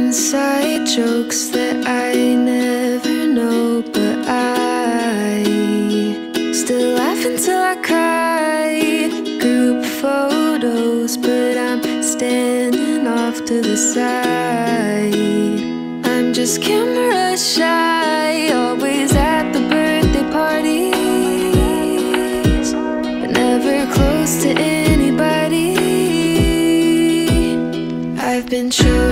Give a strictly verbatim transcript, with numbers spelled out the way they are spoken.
inside jokes that I never know, but I still laugh until I cry. Group photos, but I'm standing off to the side. I'm just camera shy, always at the birthday parties, but never close to anybody. I've been chosen